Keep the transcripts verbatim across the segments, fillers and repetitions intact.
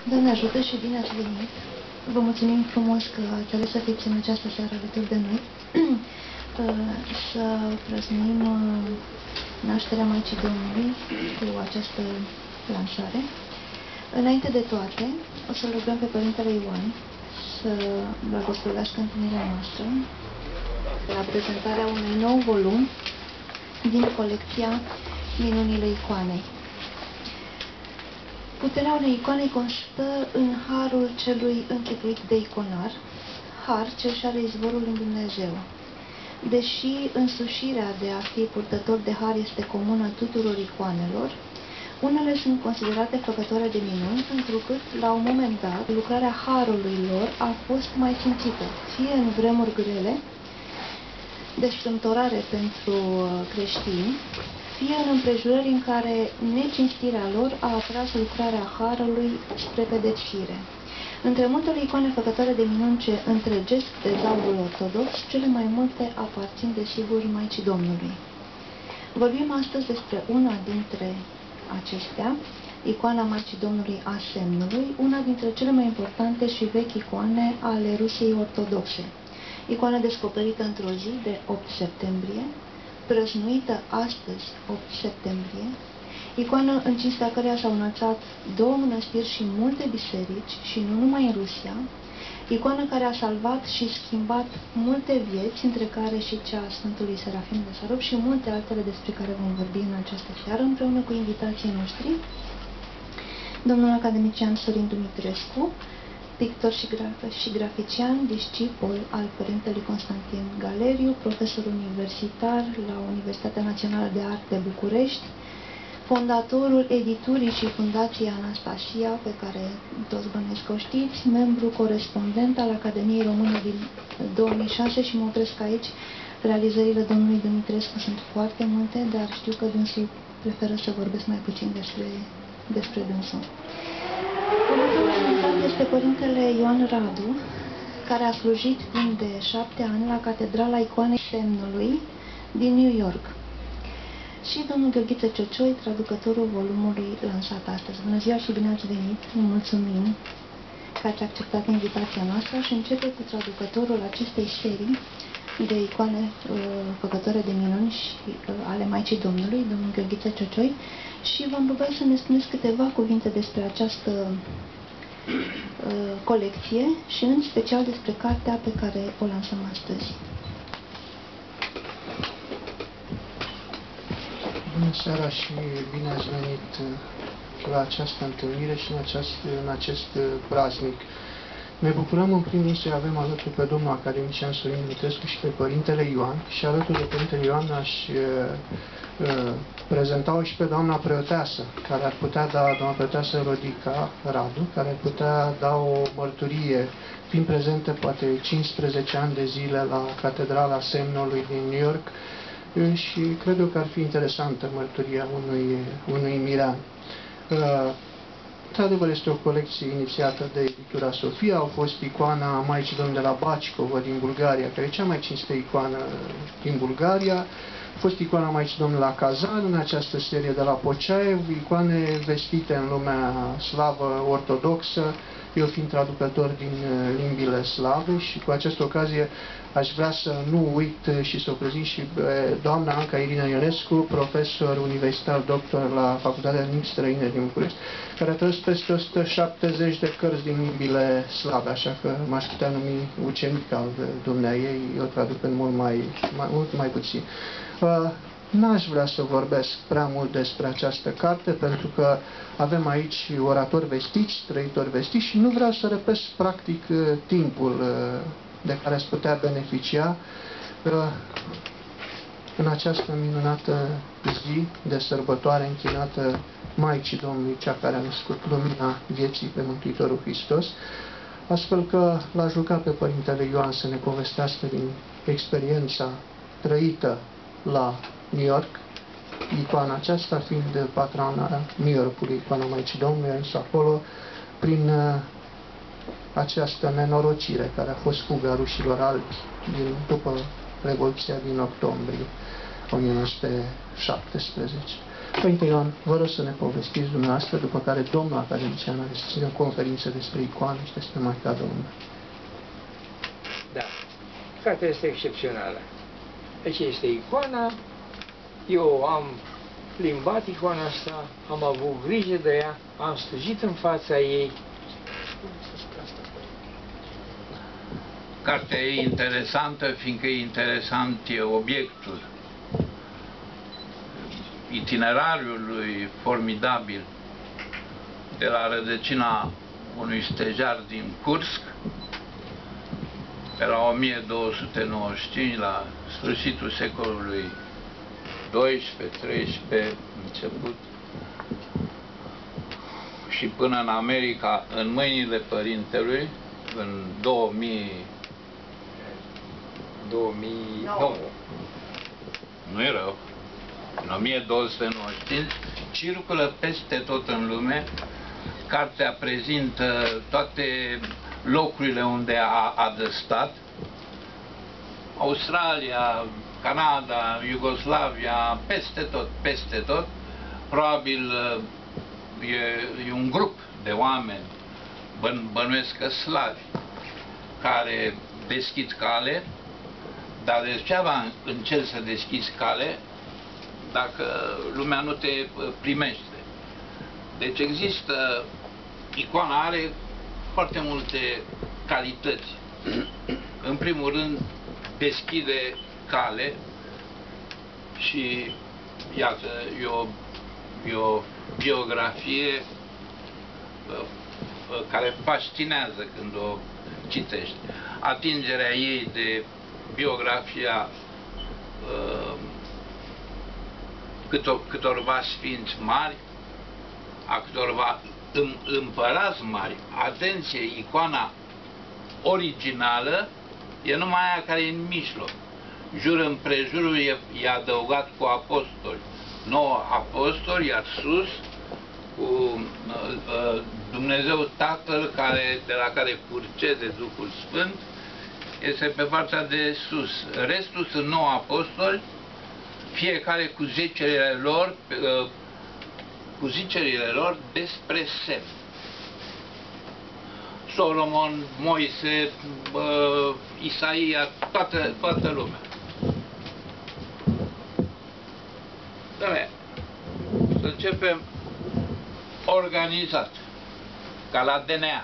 Doamne ajută și bine ați venit! Vă mulțumim frumos că ați ales să fiți în această seară alături de noi, să prăznuim nașterea Maicii Domnului cu această lansare. Înainte de toate, o să rugăm pe Părintele Ioan să blagoslovească întâlnirea noastră la prezentarea unui nou volum din colecția Minunile Icoanei. Puterea unei icoane constă în harul celui închipuit de iconar, har ce și are izvorul în Dumnezeu. Deși însușirea de a fi purtător de har este comună tuturor icoanelor, unele sunt considerate făcătoare de minuni, întrucât, la un moment dat, lucrarea harului lor a fost mai simțită, fie în vremuri grele, de strâmtorare pentru creștini, fie în împrejurări în care necinstirea lor a atras lucrarea harului spre pedepsire. Între multele icoane făcătoare de minuni ce întregesc tezaurul ortodox, cele mai multe aparțin desigur Maicii Domnului. Vorbim astăzi despre una dintre acestea, icoana Maicii Domnului a Semnului, una dintre cele mai importante și vechi icoane ale Rusiei Ortodoxe. Icoana descoperită într-o zi de opt septembrie, prăznuită astăzi, opt septembrie, icoană în cinstea căreia s-au înălțat două mănăstiri și multe biserici, și nu numai în Rusia, icoană care a salvat și schimbat multe vieți, între care și cea a Sfântului Serafim de Sarov și multe altele despre care vom vorbi în această seară, împreună cu invitații noștri, domnul academician Sorin Dumitrescu, pictor și, graf și grafician, discipol al Părintelui Constantin Galeriu, profesor universitar la Universitatea Națională de Arte București, fondatorul editurii și Fundației Anastasia, pe care toți bănuiesc o știți, membru corespondent al Academiei Române din două mii șase și mă opresc aici. Realizările domnului Dumitrescu sunt foarte multe, dar știu că dânsul preferă să vorbesc mai puțin despre, despre dânsul. Următorul invitat este Părintele Ioan Radu, care a slujit timp de șapte ani la Catedrala Icoanei Semnului din New York. Și domnul Gheorghiță Ciocioi, traducătorul volumului lansat astăzi. Bună ziua și bine ați venit! Vă mulțumim că ați acceptat invitația noastră și începe cu traducătorul acestei serii de icoane uh, făcătoare de minuni și uh, ale Maicii Domnului, domnul Gheorghiță Ciocioi, și v-am rugat să ne spuneți câteva cuvinte despre această uh, colecție și în special despre cartea pe care o lansăm astăzi. Bună seara și bine ați venit la această întâlnire și în acest, în acest praznic. Ne bucurăm în primul rând să avem alături pe domnul academician Sorin Dumitrescu și pe Părintele Ioan, și alături de Părintele Ioan aș uh, prezenta-o și pe doamna preoteasă, care ar putea da, doamna preoteasă Rodica Radu, care ar putea da o mărturie, fiind prezentă poate cincisprezece ani de zile la Catedrala Semnului din New York, și cred eu că ar fi interesantă mărturia unui, unui mirean. Într-adevăr, este o colecție inițiată de editura Sofia. Au fost icoana Maicii Domnului de la Bacicova din Bulgaria, care e cea mai cinstită icoană din Bulgaria. A fost icoana Maicii Domnului la Kazan, în această serie de la Poceaev, icoane vestite în lumea slavă ortodoxă, eu fiind traducător din limbile slave, și cu această ocazie aș vrea să nu uit și să o prezint și doamna Anca Irina Ionescu, profesor universitar doctor la Facultatea de Limbi Străine din București, care a tradus peste o sută șaptezeci de cărți din limbile slave, așa că m-aș putea numi ucenic al dumneaei, eu traduc în mult mai, mai, mult mai puțin. Uh, N-aș vrea să vorbesc prea mult despre această carte, pentru că avem aici oratori vestiți, trăitori vestiți, și nu vreau să răpesc practic timpul de care ați putea beneficia în această minunată zi de sărbătoare închinată Maicii Domnului, cea care a născut lumina vieții pe Mântuitorul Hristos, astfel că l-aș ruga pe Părintele Ioan să ne povestească din experiența trăită la New York, icoana aceasta fiind patrona New Yorkului, icoana Maicii Domnului, însă acolo, prin uh, această nenorocire care a fost fuga rușilor albi din, după Revoluția din octombrie o mie nouă sute șaptesprezece. Părinte Ioan, vă rog să ne povestiți dumneavoastră, după care domnul academician are să țină o conferință despre icoane și despre Maica Domnului. Da. Cartea este excepțională. Deci este icoana, eu am plimbat icoana asta, am avut grijă de ea, am stăjit în fața ei. Cartea e interesantă, fiindcă e interesant e obiectul. Itinerariul lui formidabil de la rădăcina unui stejar din Kursk pe la o mie două sute nouăzeci și cinci, la sfârșitul secolului doisprezece treisprezece început, și până în America, în mâinile părintelui, în două mii nouă. Nu e rău. În o mie două sute nouăzeci și cinci circulă peste tot în lume. Cartea prezintă toate locurile unde a adăstat. Australia, Canada, Iugoslavia, peste tot, peste tot. Probabil e, e un grup de oameni, băn, bănuiesc că slavi, care deschid cale, dar degeaba încerci să deschizi cale dacă lumea nu te primește. Deci există, icoana are foarte multe calități. În primul rând, deschide cale și, iată, e o, e o biografie care fascinează când o citești. Atingerea ei de biografia uh, câtor, câtorva sfinți mari, a câtorva împărați mari. Atenție, icoana originală e numai aia care e în mijloc. Jur împrejurul e, e adăugat cu apostoli. Nouă apostoli, iar sus cu uh, Dumnezeu Tatăl, care, de la care purcede Duhul Sfânt, este pe partea de sus. Restul sunt nouă apostoli, fiecare cu zicerile lor, uh, cu zicerile lor despre semn. Solomon, Moise, uh, Isaia, toată, toată lumea. Doamne, să începem organizat, ca la D N A.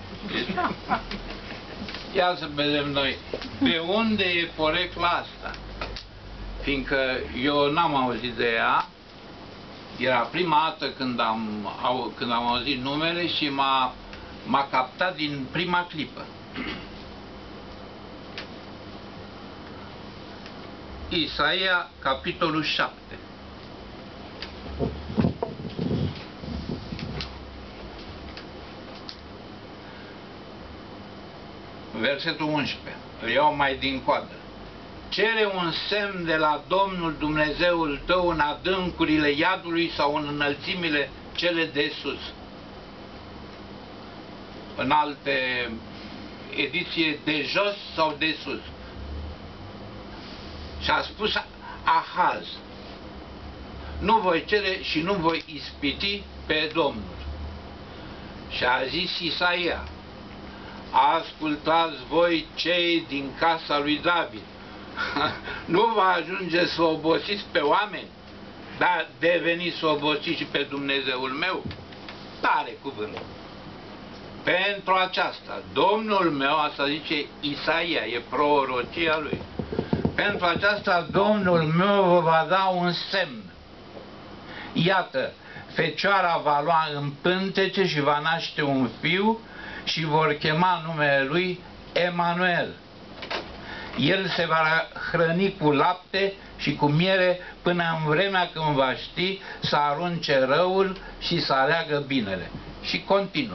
Ia să vedem noi pe unde e porecla asta, fiindcă eu n-am auzit de ea. Era prima dată când am, au, când am auzit numele și m-a m-a captat din prima clipă. Isaia, capitolul șapte. Versetul unsprezece. Îl iau mai din coadă. Cere un semn de la Domnul Dumnezeul tău în adâncurile iadului sau în înălțimile cele de sus. În alte ediție, de jos sau de sus. Și a spus Ahaz: nu voi cere și nu voi ispiti pe Domnul. Și a zis Isaia: ascultați voi cei din casa lui David. Nu va ajunge să obosiți pe oameni, dar deveniți să obosiți și pe Dumnezeul meu? Tare cuvânt. Pentru aceasta, Domnul meu, asta zice Isaia, e prorocia lui, pentru aceasta Domnul meu vă va da un semn. Iată, fecioara va lua în pântece și va naște un fiu și vor chema numele lui Emanuel. El se va hrăni cu lapte și cu miere până în vremea când va ști să arunce răul și să aleagă binele. Și continuă.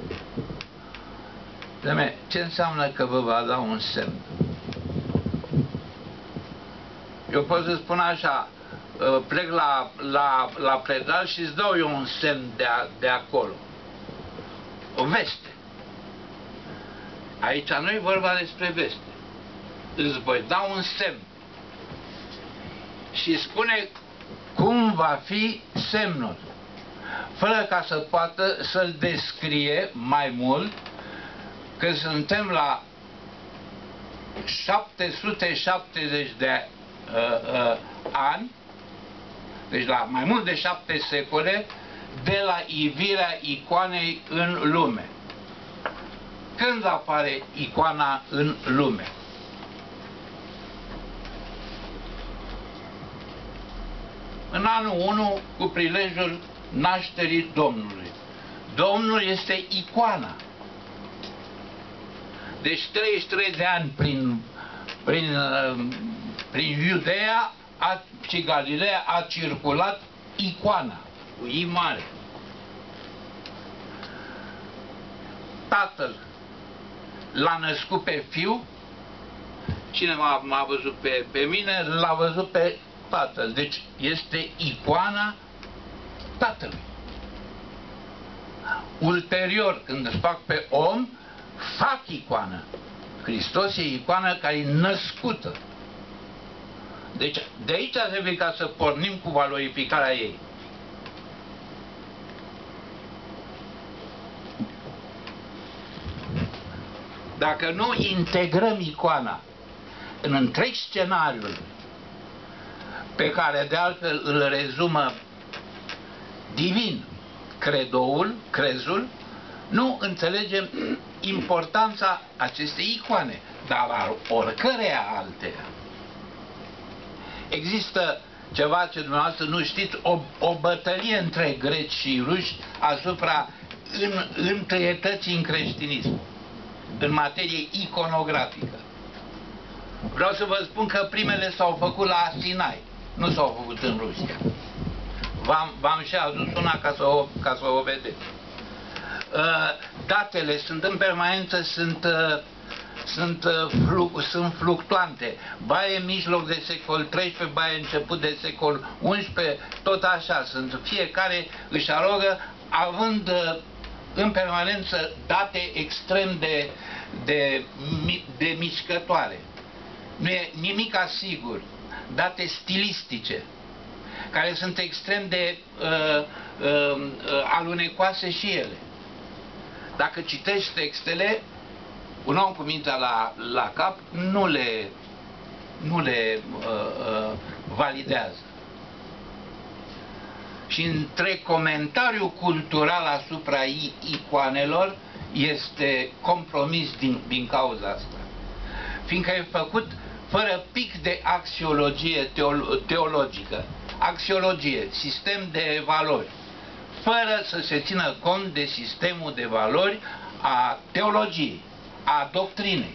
Dă-me, ce înseamnă că vă va da un semn? Eu pot să spun așa, plec la, la, la predal și îți dau eu un semn de, a, de acolo. O veste. Aici nu e vorba despre veste. Îți voi da un semn. Și spune cum va fi semnul. Fără ca să poată să-l descrie mai mult, că suntem la șapte sute șaptezeci de uh, uh, ani, deci la mai mult de șapte secole, de la ivirea icoanei în lume. Când apare icoana în lume? În anul unu, cu prilejul nașterii Domnului. Domnul este icoana. Deci treizeci și trei de ani prin, prin, prin Iudeea a, și Galileea a circulat icoana, cu I mare. Tatăl l-a născut pe fiu, cine m-a văzut pe, pe mine, l-a văzut pe Tatăl. Deci este icoana Tatălui. Ulterior, când își fac pe om, fac icoană. Hristos e icoană care e născută. Deci de aici trebuie ca să pornim cu valorificarea ei. Dacă nu integrăm icoana în întreg scenariul pe care de altfel îl rezumă divin credoul, crezul, nu înțelegem importanța acestei icoane, dar a oricăreia alteia. Există ceva ce dumneavoastră nu știți, o, o bătălie între greci și ruși asupra în, întâietății în creștinism, în materie iconografică. Vreau să vă spun că primele s-au făcut la Sinai, nu s-au făcut în Rusia. V-am și adus una ca să o, ca să o vedeți. Datele sunt în permanență, sunt, sunt, flu, sunt fluctuante. Ba e mijloc de secol treisprezece, ba e început de secol unsprezece, tot așa sunt. Fiecare își arogă, având în permanență date extrem de, de, de mișcătoare. Nu e nimic asigur. Date stilistice, care sunt extrem de uh, uh, alunecoase și ele. Dacă citești textele, un om cu mintea la, la cap nu le, nu le uh, uh, validează. Și între comentariul cultural asupra icoanelor este compromis din, din cauza asta. Fiindcă e făcut fără pic de axiologie teolo teologică. Axiologie, sistem de valori, fără să se țină cont de sistemul de valori a teologiei, a doctrinei.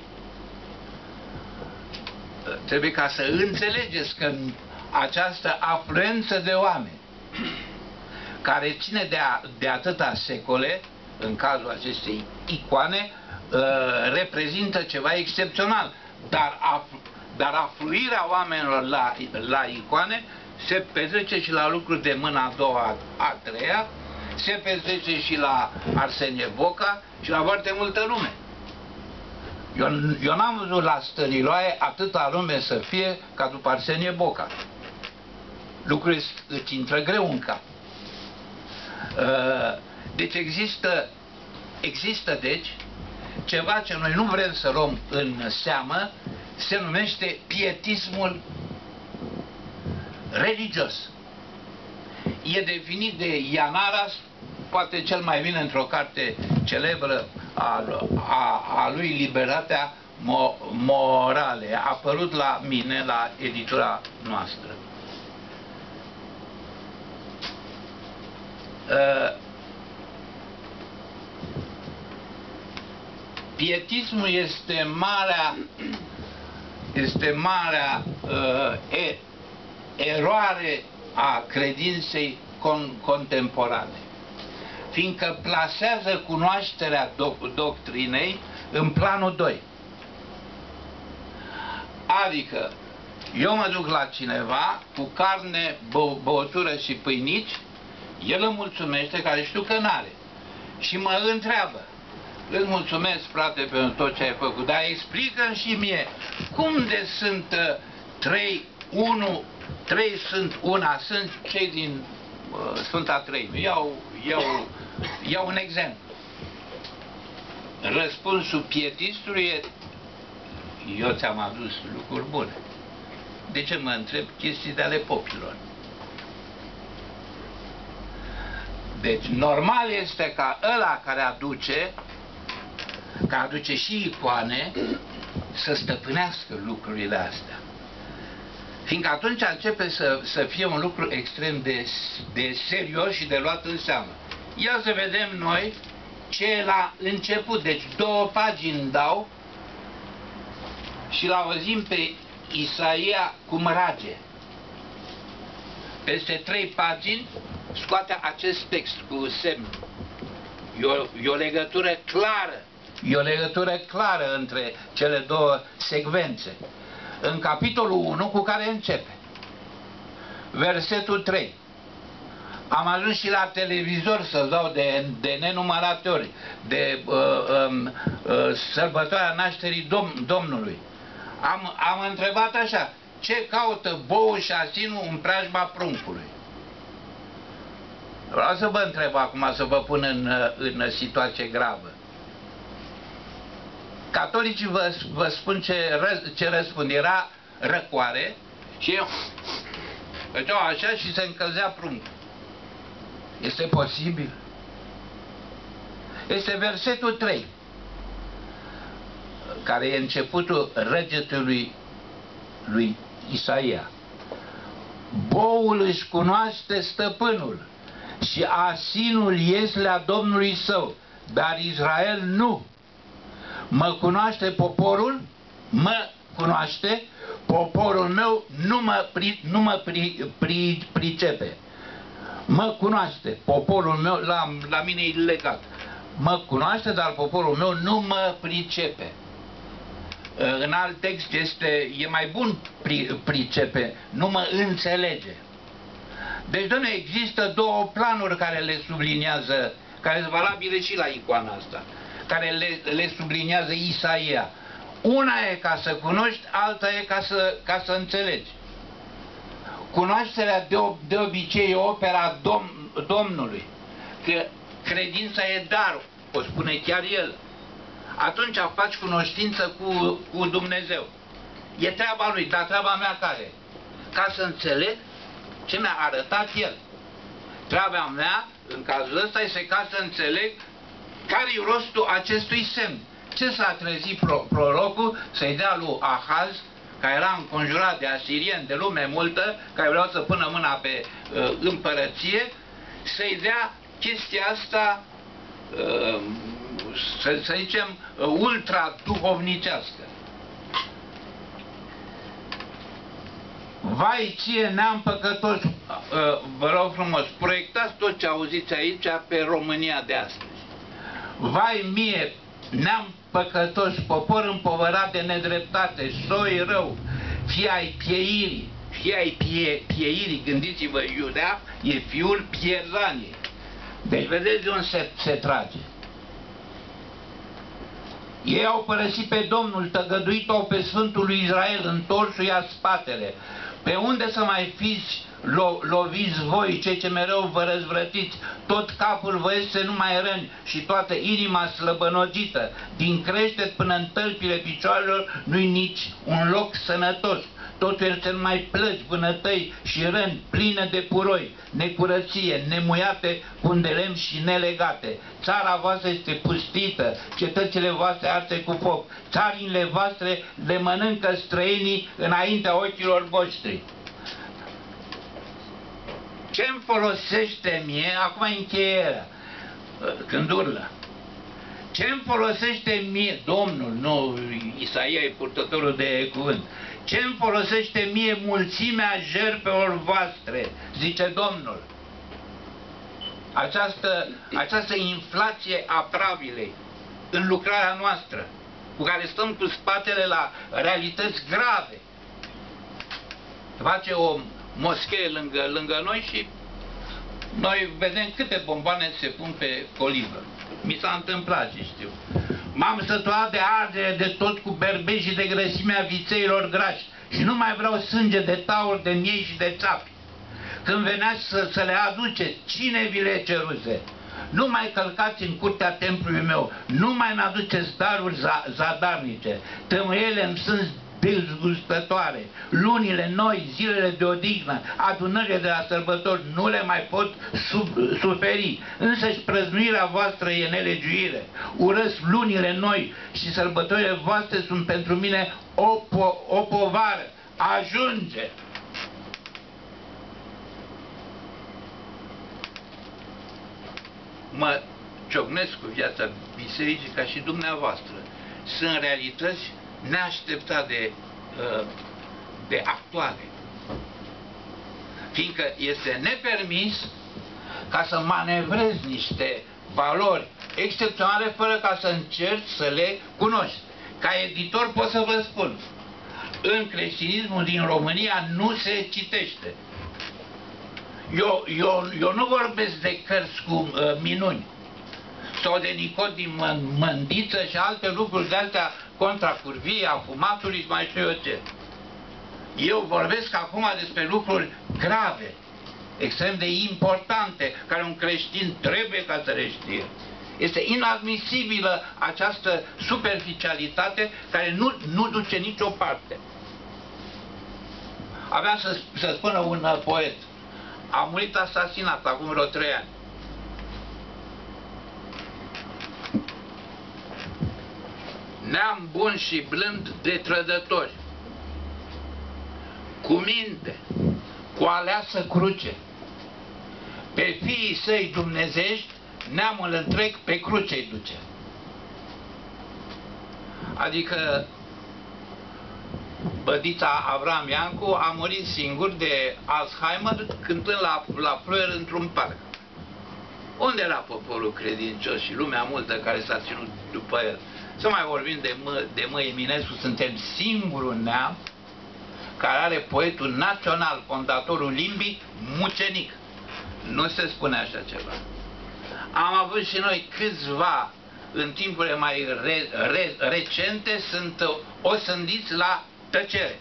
Trebuie ca să înțelegeți că această afluență de oameni care ține de, a, de atâta secole, în cazul acestei icoane, reprezintă ceva excepțional, dar, af, dar afluirea oamenilor la, la icoane se petrece și la lucruri de mâna a doua, a treia, se petrece și la Arsenie Boca și la foarte multă lume. Eu, eu n-am văzut la Stăriloae atâta lume să fie ca după Arsenie Boca. Lucrurile îți intră greu în cap. Deci există, există deci ceva ce noi nu vrem să luăm în seamă, se numește pietismul religios. E definit de Ian Aras, poate cel mai bine într-o carte celebră a, a, a lui Libertatea Mo, Morale, a apărut la mine, la editura noastră. Uh, pietismul este marea este marea uh, e, eroare a credinței con contemporane, fiindcă plasează cunoașterea doc doctrinei în planul doi. Adică, eu mă duc la cineva cu carne, bă băutură și pâinici, el îmi mulțumește, care știu că n-are, și mă întreabă: îți mulțumesc, frate, pentru tot ce ai făcut, dar explică-mi și mie cum de sunt trei, unu trei sunt una, sunt cei din uh, Sfânta Treime. Iau, iau, iau un exemplu. Răspunsul pietistului e: eu ți-am adus lucruri bune. De ce mă întreb chestii de ale popilor? Deci normal este ca ăla care aduce, care aduce și icoane, să stăpânească lucrurile astea. Fiindcă atunci începe să, să fie un lucru extrem de, de serios și de luat în seamă. Ia să vedem noi ce la început, deci două pagini dau și l-auzim pe Isaia cum rage. Peste trei pagini scoate acest text cu semn. E o, e o legătură clară. E o legătură clară între cele două secvențe. În capitolul unu, cu care începe. Versetul trei. Am ajuns și la televizor să dau de, de nenumărate ori de uh, um, uh, sărbătoarea nașterii Dom Domnului. Am, am întrebat așa: ce caută boul și asinul în preajma pruncului? Vreau să vă întreb acum, să vă pun în, în situație gravă. Catolicii vă, vă spun ce, ră, ce răspund. Era răcoare și eu făceau așa și se încălzea pruncul. Este posibil? Este versetul trei, care e începutul răgetului lui Isaia. Boul își cunoaște stăpânul și asinul ieslea Domnului său, dar Israel nu. Mă cunoaște poporul? Mă cunoaște. Poporul meu nu mă, pri, nu mă pri, pri, pricepe. Mă cunoaște. Poporul meu, la, la mine e legat. Mă cunoaște, dar poporul meu nu mă pricepe. În alt text este, e mai bun pri, pricepe, nu mă înțelege. Deci, dom'le, există două planuri care le subliniază, care sunt valabile și la icoana asta, care le, le subliniază Isaia. Una e ca să cunoști, alta e ca să, ca să înțelegi. Cunoașterea de, de obicei e opera dom, Domnului, că credința e dar, o spune chiar El. Atunci faci cunoștință cu, cu Dumnezeu. E treaba Lui, dar treaba mea care? Ca să înțeleg ce mi-a arătat El. Treaba mea, în cazul ăsta, este ca să înțeleg care-i rostul acestui semn. Ce s-a trezit pro, prorocul să-i dea lui Ahaz, care era înconjurat de asirieni, de lume multă, care vreau să pună mâna pe uh, împărăție, să-i dea chestia asta, uh, să, să zicem, uh, ultra-duhovnicească. Vai ție, neam păcătos, uh, vă rog frumos, proiectați tot ce auziți aici pe România de astăzi. Vai mie, neam păcătos, popor împovărat de nedreptate, soi rău, fie ai pieirii, fie ai pie, pieirii, gândiți-vă, Iudea e fiul Pierzaniei. Deci vedeți de unde se, se trage. Ei au părăsit pe Domnul, tăgăduit-o pe Sfântul lui Israel, întorsul-i-a spatele. Pe unde să mai fiți lo, loviți voi, cei ce mereu vă răzvrătiți, tot capul vă este numai răni și toată inima slăbănogită, din creștet până în tălpile picioarelor nu-i nici un loc sănătos. Totul este numai plăci, vânătăi și răni pline de puroi, necurăție, nemuiate cu de lemn și nelegate. Țara voastră este pustită, cetățile voastre arse cu foc, țarinile voastre le mănâncă străinii înaintea ochilor voștri. Ce-mi folosește mie, acum încheierea, când urlă, ce-mi folosește mie, Domnul, nu, Isaia e purtătorul de cuvânt, ce-mi folosește mie mulțimea jertfelor voastre, zice Domnul. Această, această inflație a pravilei în lucrarea noastră, cu care stăm cu spatele la realități grave. Face o moschee lângă, lângă noi și noi vedem câte bomboane se pun pe colivă. Mi s-a întâmplat și știu. M-am săturat de ardere de tot cu berbeci și de grăsimea vițeilor grași și nu mai vreau sânge de taur, de miei și de țapi. Când veneați să, să le aduceți, cine vi le ceruse? Nu mai călcați în curtea templului meu, nu mai mi-aduceți daruri za, zadarnice. Tămâiele îmi sunt dezgustătoare, lunile noi, zilele de odihnă, adunările de la sărbători nu le mai pot sub, suferi. Însăși prăznuirea voastră e nelegiuire. Urăsc lunile noi și sărbătorile voastre sunt pentru mine o, po, o povară. Ajunge! Mă ciocnesc cu viața bisericii ca și dumneavoastră. Sunt realități neașteptat de, de actuale. Fiindcă este nepermis ca să manevrezi niște valori excepționale fără ca să încerci să le cunoști. Ca editor pot să vă spun, în creștinismul din România nu se citește. Eu, eu, eu nu vorbesc de cărți cu uh, minuni sau de Nicod din Mândiță și alte lucruri de astea contra curviei, a fumatului și mai știu eu ce. Eu vorbesc acum despre lucruri grave, extrem de importante, care un creștin trebuie ca să le știe. Este inadmisibilă această superficialitate care nu, nu duce nicio parte. Avea să, să spună un uh, poet, a murit asasinat acum vreo trei ani. Neam bun și blând de trădători, cu minte, cu aleasă cruce, pe fiii săi dumnezești, neamul întreg pe cruce-i duce. Adică bădița Avram Iancu a murit singur de Alzheimer cântând la, la Ploier într-un parc. Unde era poporul credincios și lumea multă care s-a ținut după el? Să mai vorbim de, mă, de Mă Eminescu, suntem singurul neam care are poetul național, fondatorul limbii, mucenic. Nu se spune așa ceva. Am avut și noi câțiva, în timpurile mai re, re, recente, sunt osândiți la tăcere.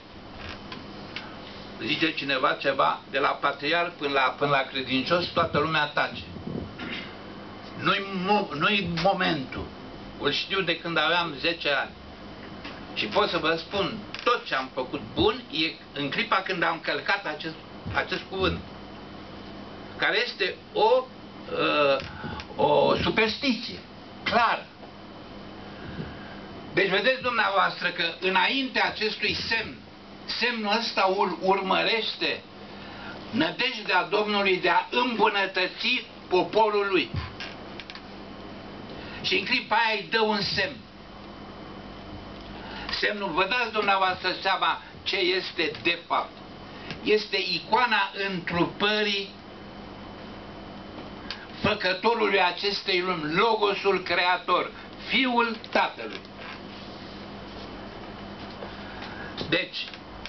Zice cineva ceva, de la patriarh până la, până la credincios, toată lumea tace. Nu-i mo, nu-i momentul. Îl știu de când aveam zece ani. Și pot să vă spun, tot ce am făcut bun e în clipa când am călcat acest, acest cuvânt. Care este o, uh, o superstiție, clară. Deci vedeți dumneavoastră că înainte acestui semn, semnul ăsta ur urmărește nădejdea Domnului de a îmbunătăți poporul lui. Și în clipa aia îi dă un semn. Semnul, vă dați dumneavoastră seama ce este de fapt. Este icoana întrupării făcătorului acestei lumi, Logosul Creator, Fiul Tatălui. Deci,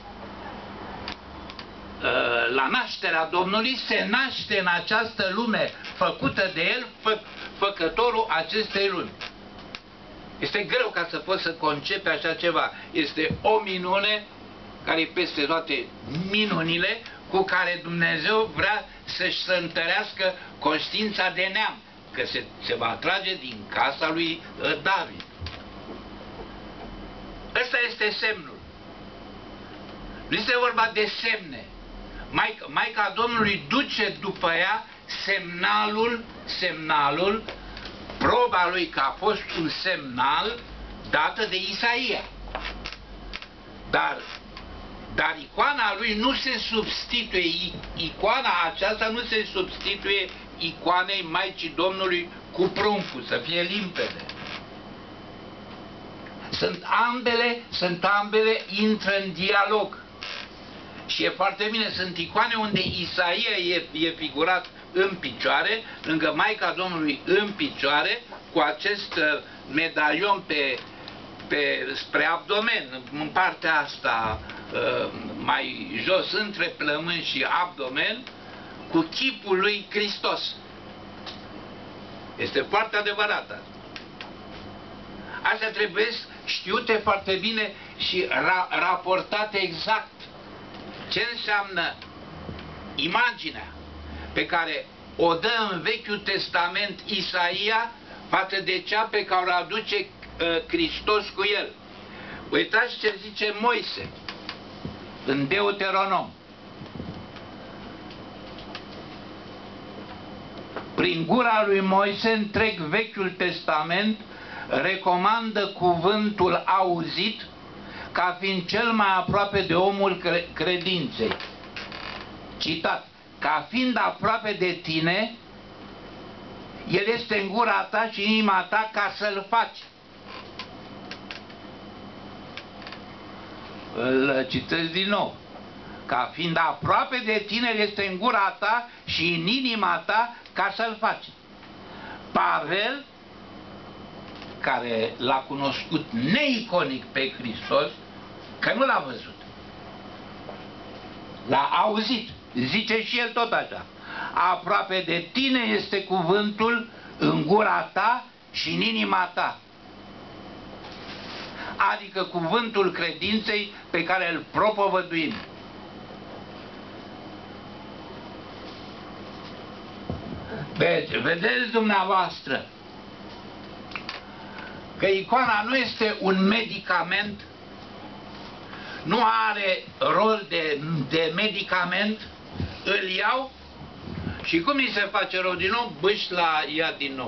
la nașterea Domnului se naște în această lume făcută de El, fă, făcătorul acestei lumi. Este greu ca să poți să concepi așa ceva. Este o minune care e peste toate minunile cu care Dumnezeu vrea să-și să întărească conștiința de neam, că se, se va atrage din casa lui David. Ăsta este semnul. Nu este vorba de semne. Maica, Maica Domnului duce după ea semnalul, semnalul, proba lui că a fost un semnal dată de Isaia. Dar, dar icoana lui nu se substituie, icoana aceasta nu se substituie icoanei Maicii Domnului cu pruncul, să fie limpede. Sunt ambele, sunt ambele, intră în dialog. Și e foarte bine, sunt icoane unde Isaia e, e figurat în picioare, lângă Maica Domnului în picioare, cu acest medalion pe, pe, spre abdomen, în partea asta mai jos, între plămâni și abdomen, cu chipul lui Hristos. Este foarte adevărată. Astea trebuie știute foarte bine și ra raportate exact. Ce înseamnă imaginea pe care o dă în Vechiul Testament Isaia față de cea pe care o aduce uh, Hristos cu el. Uitați ce zice Moise în Deuteronom. Prin gura lui Moise, întreg Vechiul Testament recomandă cuvântul auzit ca fiind cel mai aproape de omul cre credinței. Citat: ca fiind aproape de tine, el este în gura ta și în inima ta ca să-l faci. Îl citesc din nou. Ca fiind aproape de tine, el este în gura ta și în inima ta ca să-l faci. Pavel, care l-a cunoscut neiconic pe Hristos, că nu l-a văzut, l-a auzit, zice și el tot așa: aproape de tine este cuvântul în gura ta și în inima ta. Adică cuvântul credinței pe care îl propovăduim. Deci, vedeți dumneavoastră că icoana nu este un medicament, nu are rol de, de medicament, îl iau și cum îi se face rău din nou, bâși la ea din nou.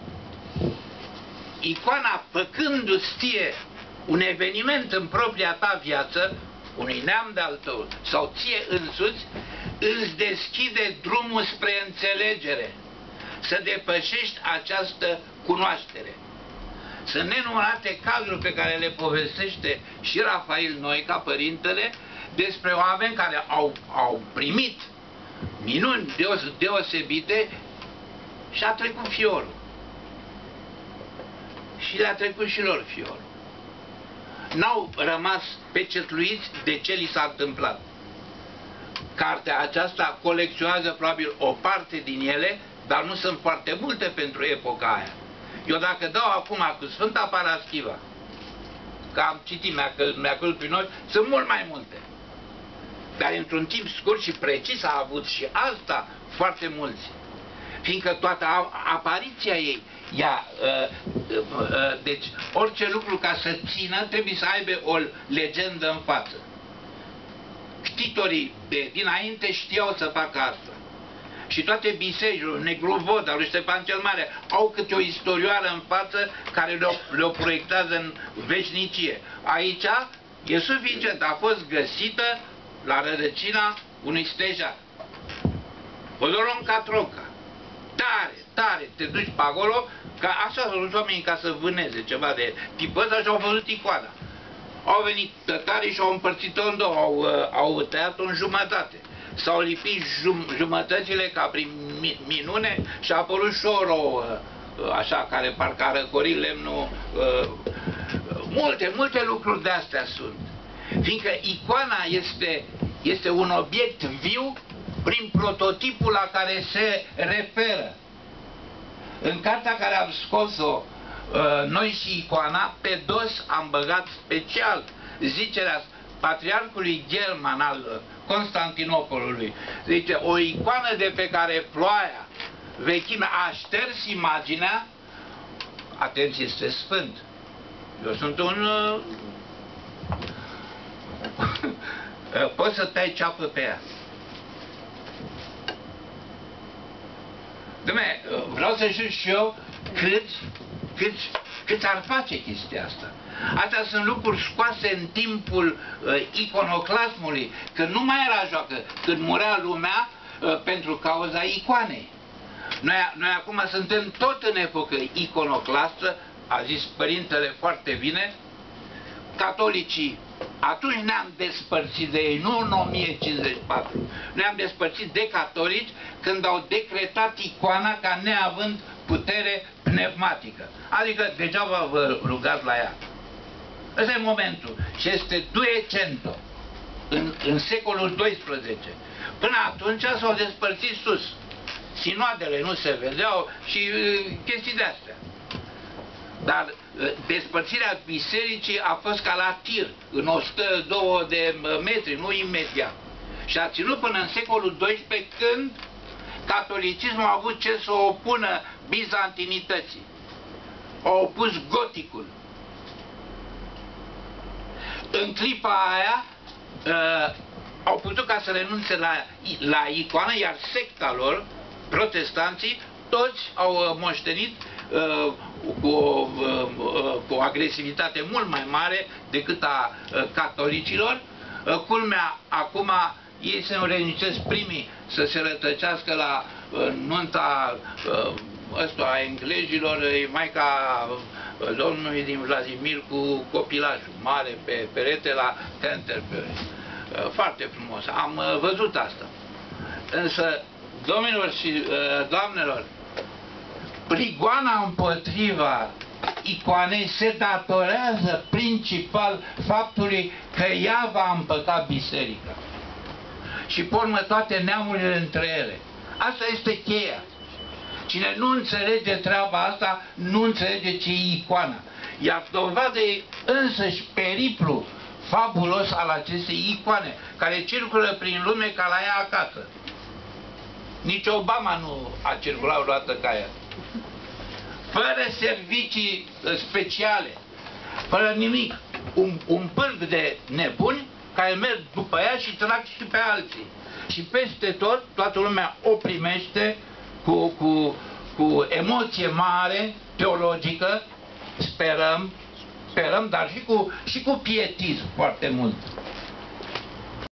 Icoana, făcându-ți ție un eveniment în propria ta viață, unui neam de-al tău, sau ție însuți, îți deschide drumul spre înțelegere, să depășești această cunoaștere. Sunt nenumărate cazuri pe care le povestește și Rafael Noica, părintele, despre oameni care au, au primit minuni deosebite și a trecut fiorul. Și le-a trecut și lor fiorul. N-au rămas pecetluiți de ce li s-a întâmplat. Cartea aceasta colecționează probabil o parte din ele, dar nu sunt foarte multe pentru epoca aia. Eu dacă dau acum cu Sfânta Paraschiva, că am citit, mi-a căzut prin noi, sunt mult mai multe. Dar într-un timp scurt și precis a avut și asta foarte mulți. Fiindcă toată apariția ei, ea, uh, uh, uh, deci orice lucru ca să țină trebuie să aibă o legendă în față. Ctitorii de dinainte știau să facă asta. Și toate bisericile, Negru Voda, lui Ștefan cel Mare, au câte o istorioară în față care le-o le proiectează în veșnicie. Aici e suficient, a fost găsită la rădăcina unui stejar. Podoronca Troca. Tare, tare, te duci pe acolo, că așa s-au dus oamenii ca să vâneze ceva de tipul ăsta și au văzut icoana. Au venit tătarii și au împărțit-o în două, au, au tăiat-o în jumătate. S-au lipit jum, jumătățile ca prin minune și a apărut și o rouă, așa, care parcă a răcorit lemnul. Multe, multe lucruri de astea sunt. Fiindcă icoana este, este un obiect viu prin prototipul la care se referă. În cartea care am scos-o, noi și icoana, pe dos am băgat special zicerea patriarhului German al Constantinopolului. Zice, o icoană de pe care ploaia, vechimea, a șters imaginea, atenție, este sfânt. Eu sunt un... poți să tai ceapă pe ea. Dumne, vreau să știu și eu cât, cât, cât ar face chestia asta. Astea sunt lucruri scoase în timpul uh, iconoclasmului, că nu mai era joacă, când murea lumea uh, pentru cauza icoanei. Noi, noi acum suntem tot în epocă iconoclastă, a zis părintele foarte bine, catolicii, atunci ne-am despărțit de ei, nu în o mie cincizeci și patru, ne-am despărțit de catolici când au decretat icoana ca neavând putere pneumatică. Adică degeaba vă rugați la ea. Ăsta e momentul. Și este duecento în, în secolul doisprezece. Până atunci s-au despărțit sus. Sinoadele nu se vedeau și uh, chestii de astea. Dar despărțirea bisericii a fost ca la tir, în o sută doi de metri, nu imediat. Și a ținut până în secolul doisprezece, când catolicismul a avut ce să o opună bizantinității. A opus goticul. În clipa aia uh, au putut ca să renunțe la, la icoană, iar secta lor, protestanții, toți au moștenit uh, cu, o, uh, cu o agresivitate mult mai mare decât a uh, catolicilor. Uh, culmea, acum ei se înrenicesc primii să se rătăcească la uh, nunta uh, ăsta a englezilor, e Maica uh, Domnului din Vladimir cu copilașul mare pe perete la Canterbury. Uh, foarte frumos. Am uh, văzut asta. Însă, domnilor și uh, doamnelor, prigoana împotriva icoanei se datorează principal faptului că ea va împăca biserica. Și pormă toate neamurile între ele. Asta este cheia. Cine nu înțelege treaba asta, nu înțelege ce e icoana. Iar dovadă e însăși periplu fabulos al acestei icoane, care circulă prin lume ca la ea acasă. Nici Obama nu a circulat vreodată ca ea. Fără servicii speciale, fără nimic. Un, un pârg de nebuni care merg după ea și trag și pe alții. Și peste tot, toată lumea o primește cu, cu, cu emoție mare, teologică, sperăm, sperăm, dar și cu, și cu pietism foarte mult.